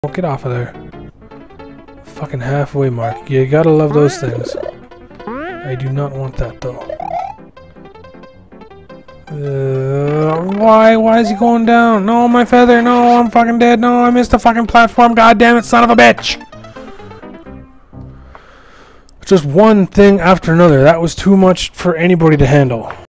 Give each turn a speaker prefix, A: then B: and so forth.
A: Get off of there. Fucking halfway mark. You gotta love those things. I do not want that though. Why is he going down? No, my feather. No, I'm fucking dead. No, I missed the fucking platform. God damn it, son of a bitch. Just one thing after another. That was too much for anybody to handle.